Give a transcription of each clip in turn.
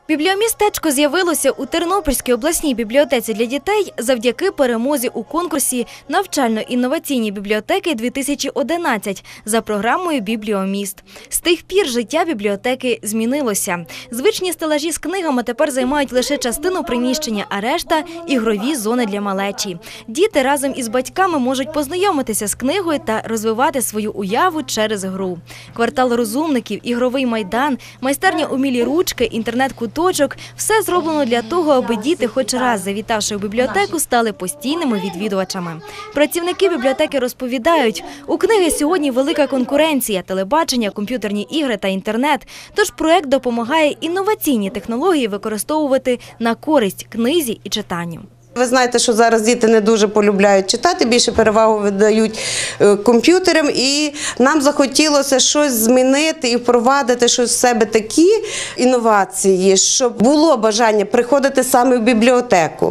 Бібліомістечко з'явилося у Тернопільській обласній бібліотеці для дітей завдяки перемозі у конкурсі «Навчально-інноваційні бібліотеки-2011» за програмою «Бібліоміст». З тих пір життя бібліотеки змінилося. Звичні стелажі з книгами тепер займають лише частину приміщення, а решта – ігрові зони для малечі. Діти разом із батьками можуть познайомитися з книгою та розвивати свою уяву через гру. Квартал розумників, ігровий майдан, майстерня «Умілі ручки», інтернет-куточок – все зроблено для того, аби діти, хоч раз завітавши в бібліотеку, стали постійними відвідувачами. Працівники бібліотеки розповідають, у книги сьогодні велика конкуренція – телебачення, комп'ютерні ігри та інтернет. Тож проект допомагає інноваційні технології використовувати на користь книзі і читанню. Ви знаєте, що зараз діти не дуже полюбляють читати, більше перевагу віддають комп'ютерам, і нам захотілося щось змінити і впровадити щось в себе такі інновації, щоб було бажання приходити саме в бібліотеку.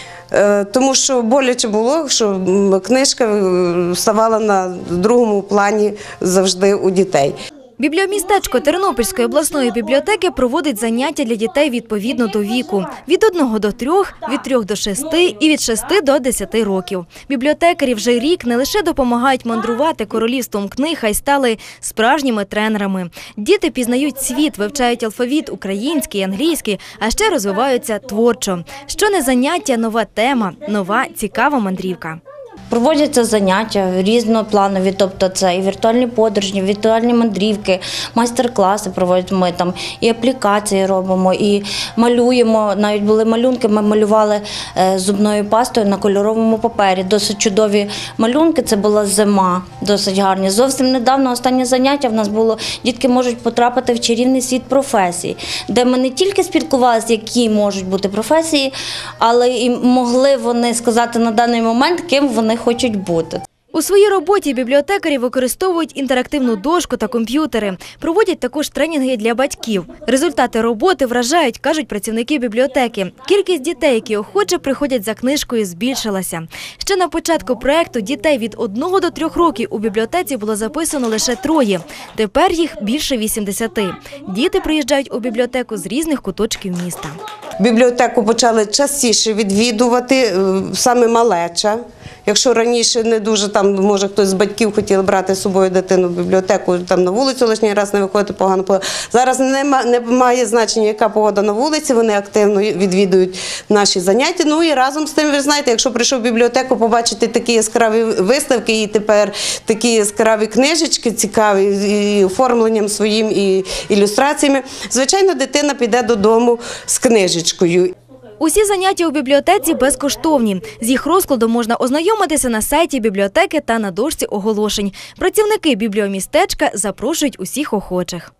Тому що боляче було, що книжка ставала на другому плані завжди у дітей. Бібліомістечко Тернопільської обласної бібліотеки проводить заняття для дітей відповідно до віку – від 1 до 3, від 3 до 6 і від 6 до 10 років. Бібліотекарі вже рік не лише допомагають мандрувати королівством книг, а й стали справжніми тренерами. Діти пізнають світ, вивчають алфавіт український, англійський, а ще розвиваються творчо. Що не заняття – нова тема, нова цікава мандрівка. Проводяться заняття різнопланові, тобто це і віртуальні подорожі, віртуальні мандрівки, майстер-класи проводимо, ми там і аплікації робимо, і малюємо. Навіть були малюнки, ми малювали зубною пастою на кольоровому папері. Досить чудові малюнки, це була зима, досить гарні. Зовсім недавно останнє заняття в нас було, дітки можуть потрапити в чарівний світ професій, де ми не тільки спілкувалися, які можуть бути професії, але і могли вони сказати на даний момент, ким вони хочуть бути. У своїй роботі бібліотекарі використовують інтерактивну дошку та комп'ютери. Проводять також тренінги для батьків. Результати роботи вражають, кажуть працівники бібліотеки. Кількість дітей, які охоче приходять за книжкою, збільшилася. Ще на початку проєкту дітей від 1 до 3 років у бібліотеці було записано лише 3. Тепер їх більше 80. Діти приїжджають у бібліотеку з різних куточків міста. Бібліотеку почали частіше відвідувати саме малеча. Якщо раніше не дуже, там, може, хтось з батьків хотів брати з собою дитину в бібліотеку, там на вулицю лишній раз не виходити, погано погода. Зараз не має значення, яка погода на вулиці, вони активно відвідують наші заняття. Ну і разом з тим, ви знаєте, якщо прийшов в бібліотеку, побачити такі яскраві виставки і тепер такі яскраві книжечки цікаві, і оформленням своїм, і ілюстраціями, звичайно, дитина піде додому з книжечкою. Усі заняття у бібліотеці безкоштовні. З їх розкладом можна ознайомитися на сайті бібліотеки та на дошці оголошень. Працівники бібліомістечка запрошують усіх охочих.